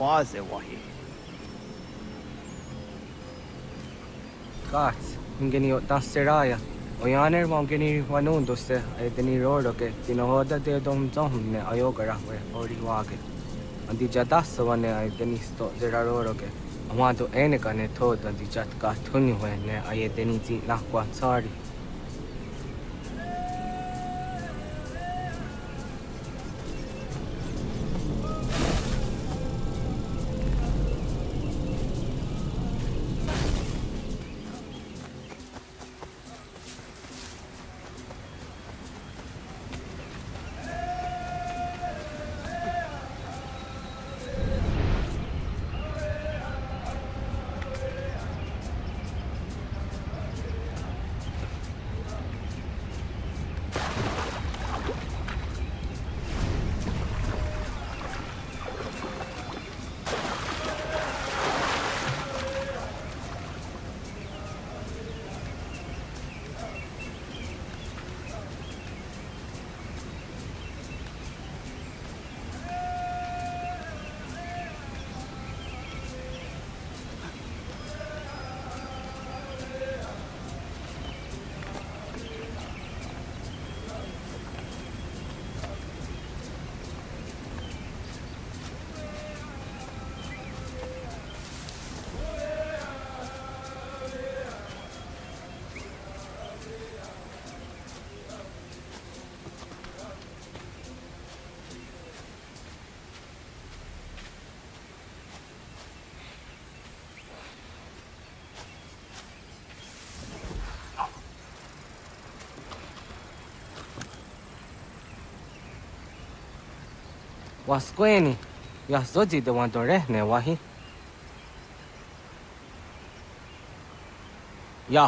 Quase wahi. Gats, ingeni tasseraya. Oyaner mongeni wanundo se edeni rodo ke tinohoda de dom ne ayogara we oriwage. Andi jadassa wane edeni sto zeraroro ke. Amado enega ne toda di jatka tunyu ne ayedeni ti lakwa tsari. Wasqueni, ya zoji de wandore ne wahi. Ya.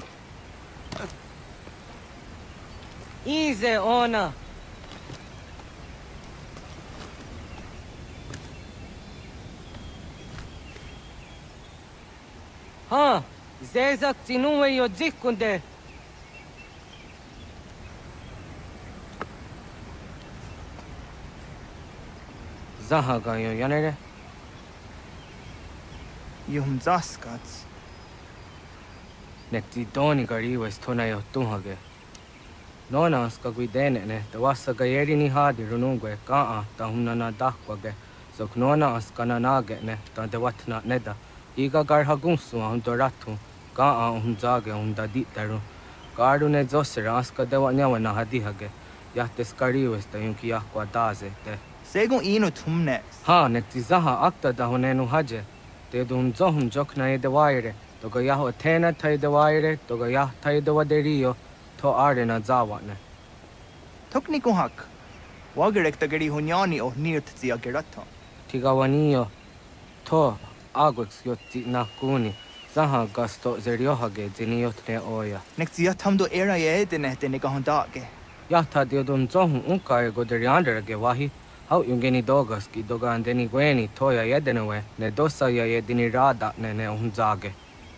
Easy ona. Ha, zezak tinuwe yo jikunde. Zahaga yo yanere. Yum zaskats. Nekti doni gari wes tona yo tuhage. Nona ska guidene ne, da wasa gayeri ni hadi runungwe kaa ta humnana dakwage. Sok nona askana nage ne, ta de watna neda. Iga gar hagunsu ahun doratu, kaa ahun zage ahun da ditaru. Garu ne zosera aska dewa nyawa na hadihage. Yahtes gari wes ta yunki yahkwa daze te. Segun ino tumnes. Ha, nekti zaha akta da hunenu haje. Te dun zohun jokna e de waire. Toga yaho tena tai de waire, toga yah tai de waderio. To arena zawatne. Tokni kuhak. Wagerek tagari hunyani o nirt zia gerato. Tigawanio. To agwex yotti nakuni. Zaha gasto zeriohage ziniotne oya. Nekti yatamdo era ye dene dene kahondage. Yahta diodun zohun unka e goderianderage wahi. Hau yungeni dogaski doga andeni gweni toya yedenewe. Ne dosa ya yedini rada ne unzage.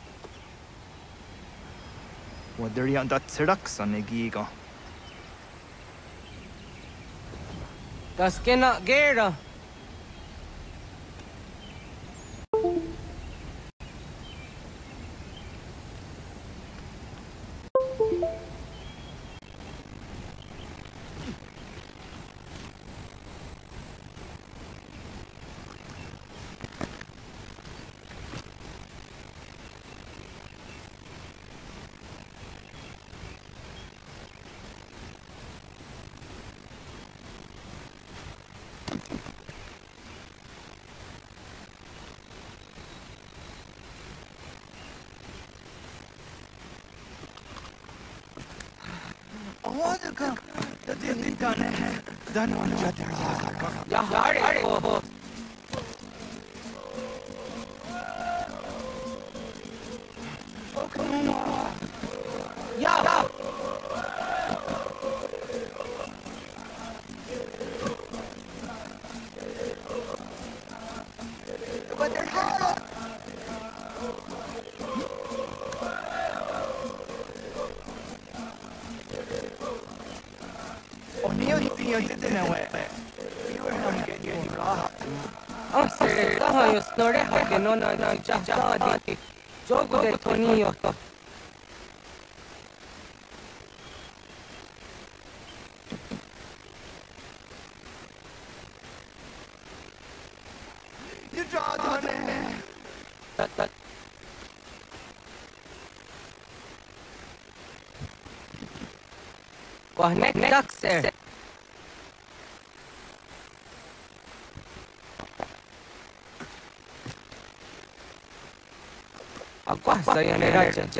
Waderian dat seraksan e giga. Das kena gera. Tere tahan jos snore hake nona na jahadi. Jogu de tonio. You draw on it. That. Wah nek dakser. Aku saya ne raja.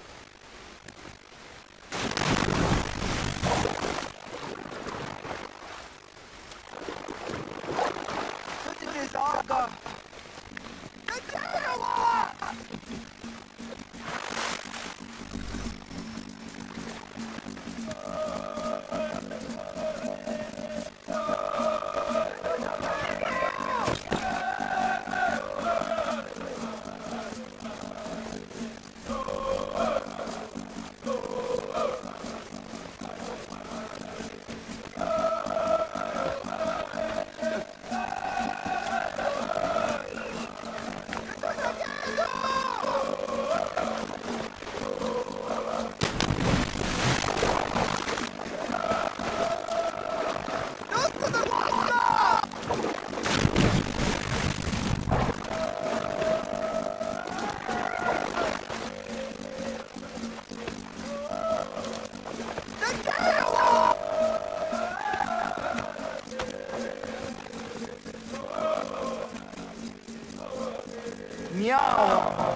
Meow.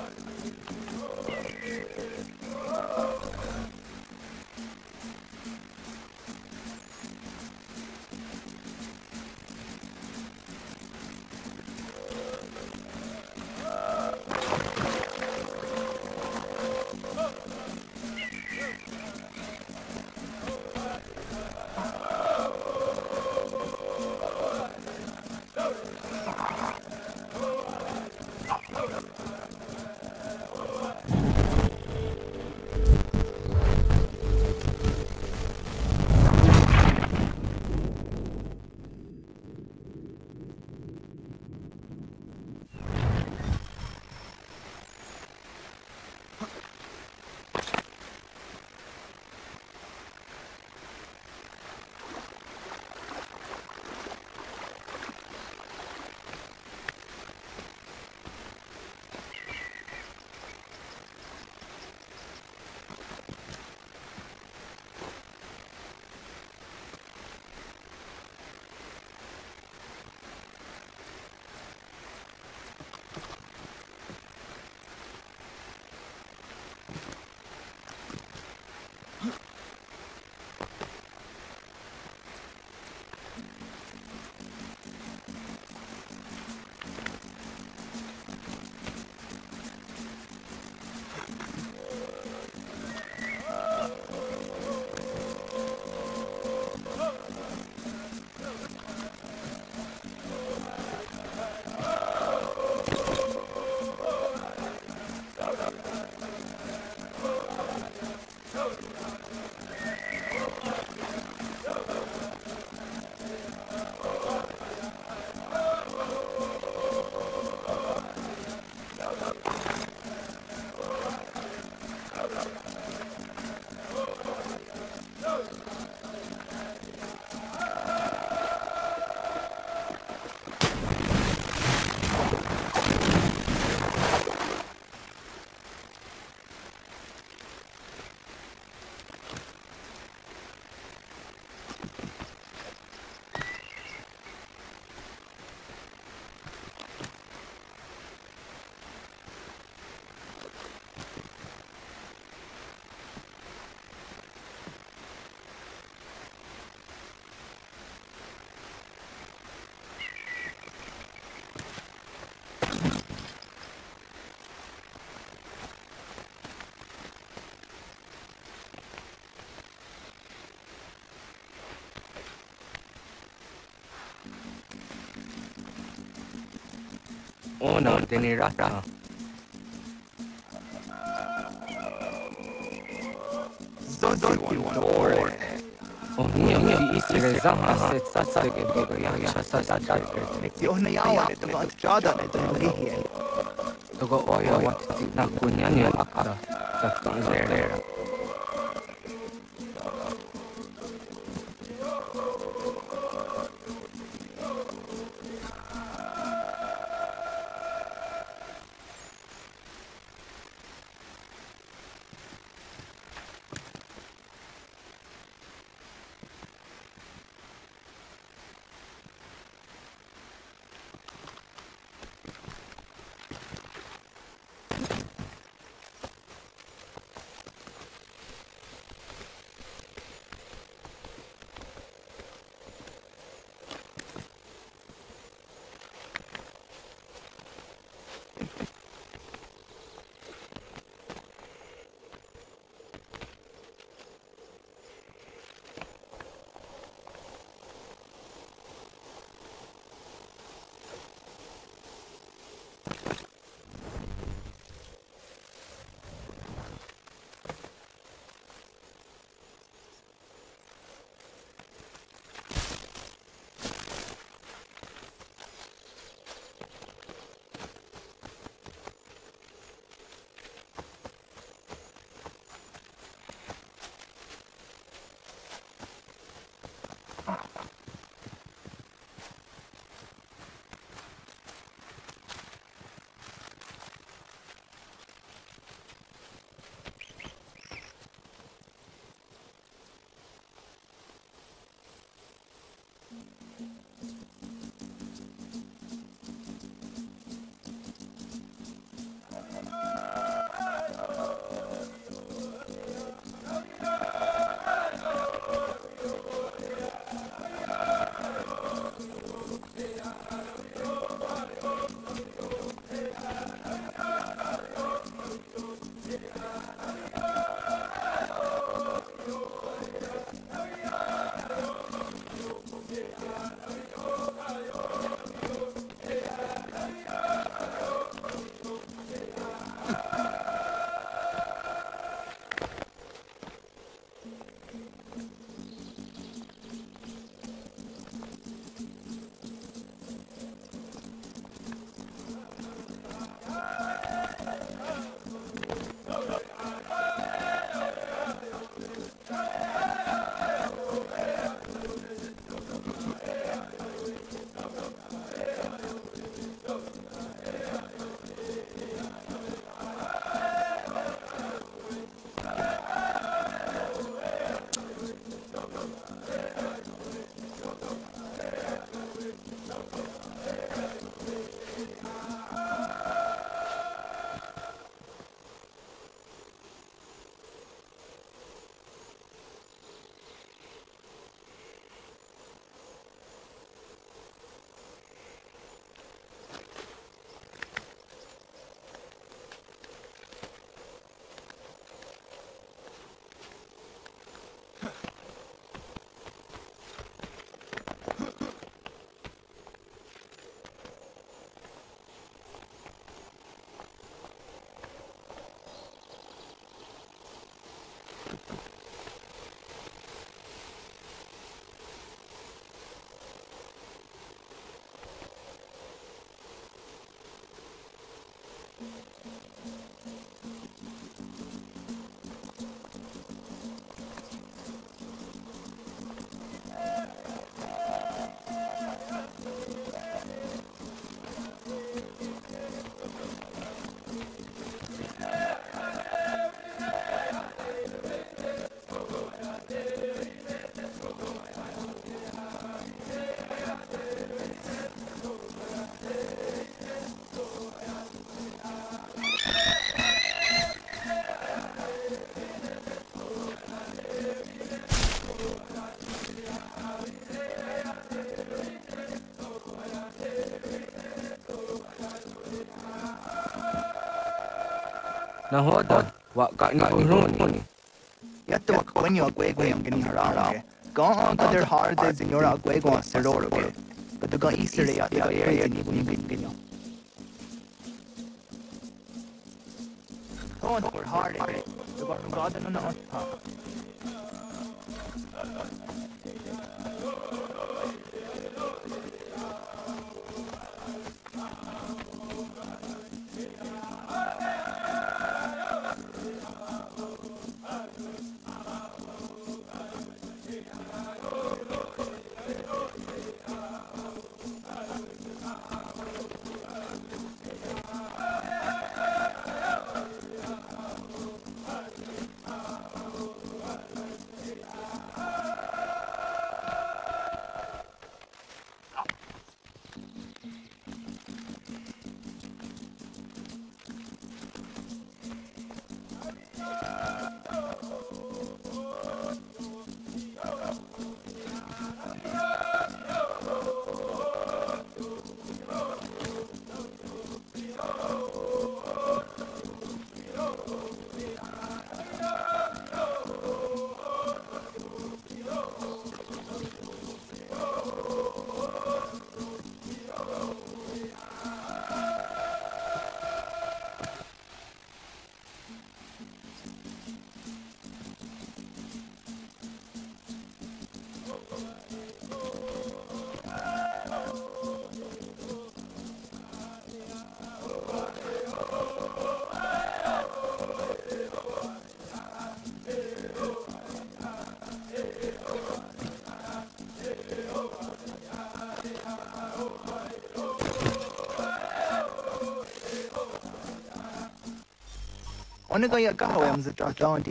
Ona tenirata. Zodore. Ohnia di istere zama se satsa ke boga ya chasa satsa Si ohna yawane to got jada ne to lihi. to go oya wat na kunyanya akta sakta zera. Na hoda wa ka ni uruni. Yato wakwenyo agwego yung giniharang. Gong ka der harde zinyora agwego ang seroro ke. Kato ka isere yato ka ere ni bunyo. Ton for harde. Diba kung gada na naon pa. Ona ga ya kahawa am zata dondi.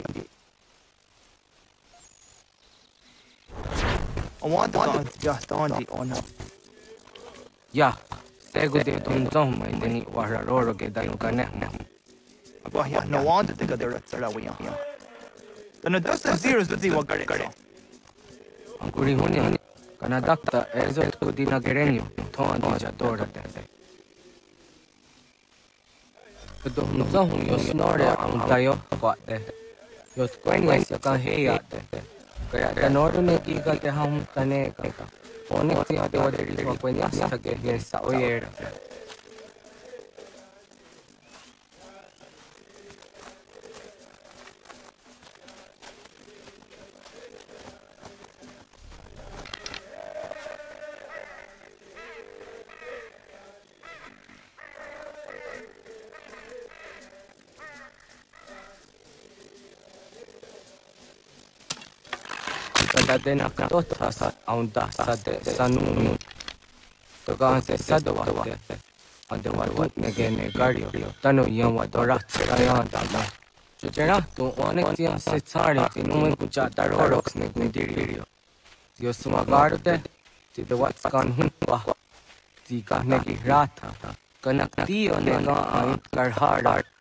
I want to just dondi ona. Ya, sego de tum zong mai de ni wa ra ro ge da no ka ne. Ba ya no want to ga der tsara wi ya. Tana dosa zeros de wa gare gare. Ankuri honi kana dakta ezo ko dina gerenyo thon di ja tora de. Kedo zong yo snore am tayo kwa de. Yo kwenya sa ka he ya de. Kaya tanoro ne ki ka te ham tane ka. One si ate wa de ri ko kwenya sa ke he sa oyer. Kada de na ka tota sa aunda sa de sanu. To ka se sa do wa de. Ande wa tu ne ge ne gario. Tano yan wa do ra sa ya da da. Chera to one si se tsare ti no me kucha ta ro ro ne ne di. Yo suma garde ti de wa skan hun wa. Ti ka ne ki ra tha. Kana ti ne ga ai kar har